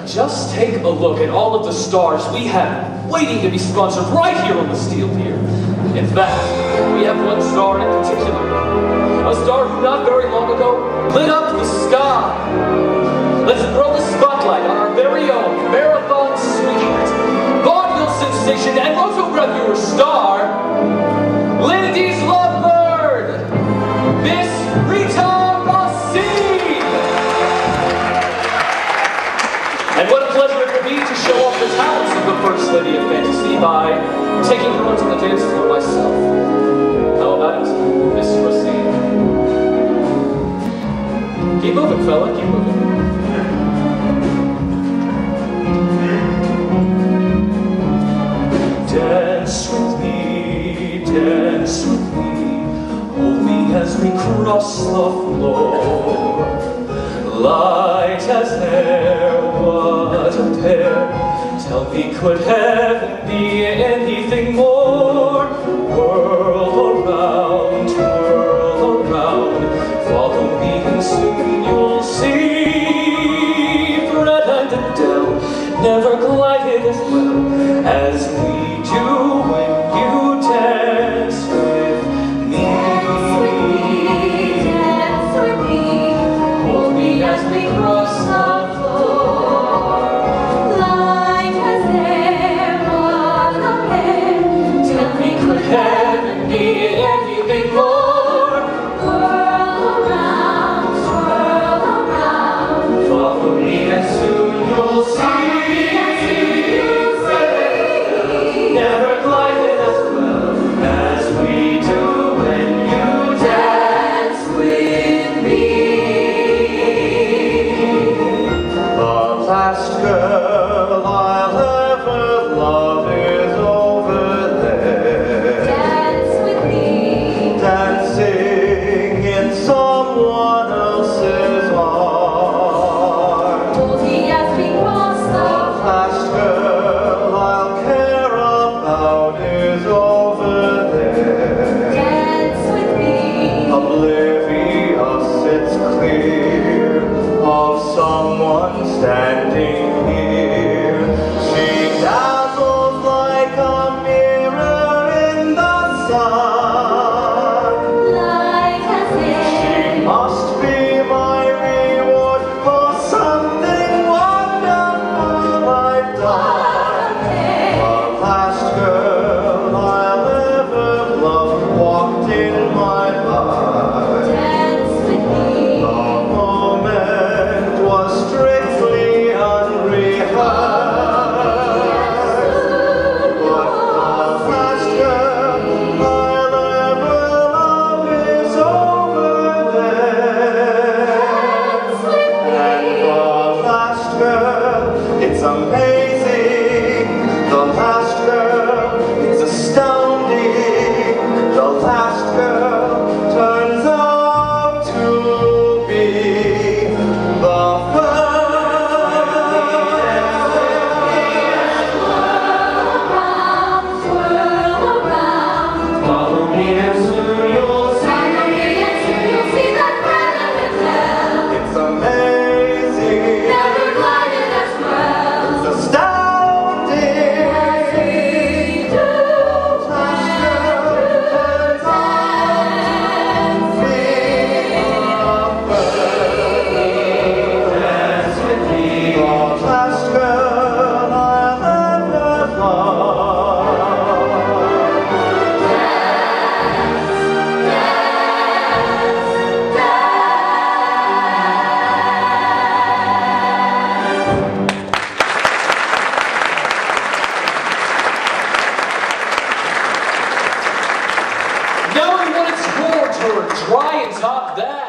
Just take a look at all of the stars we have waiting to be sponsored right here on the Steel Pier. In fact, we have one star in particular. A star who not very long ago lit up the sky. Let's throw the spotlight on our very own marathon sweetheart, vaudeville sensation, and moto reviewer star, Lindy's lovebird, Miss Rita. And what a pleasure it will be to show off the talents of the First Lady of Fantasy by taking her onto the dance floor myself. How about it, Miss Racine? Keep moving, fella, keep moving. Dance with me, hold me as we cross the floor. Light as air, what a pair. Tell me, could heaven be anything more? Whirl around, follow me and soon you'll see. Fred and Adele never glided as well as we do when you dance with me. As we cross the floor, light as air, what a pair. Tell me, could heaven be anything more? Whirl around, follow me and soon you'll see. Never glided as well as we do when you dance with me. Last girl I'll ever love is over there. Dance with me. Dancing in someone else's arms. Hold me as we cross the Last girl I'll care about is over there. Dance with me. Oblivious, it's clear, of someone standing here. She dazzles like a mirror in the sun. Light as air. She must be my reward for something wonderful I've done. The last girl I'll ever love walked in my heart. Dance with me. The moment was strictly unrehearsed. But the last girl I'll ever love is over there. And the last girl, it's amazing. The last girl, it's astounding. The last girl turns out to be the Follow me and soon you'll see. It's amazing. It's astounding. Last girl turns out to be Dance with me. The last girl I'll ever love. Now we want to tour to try and top that.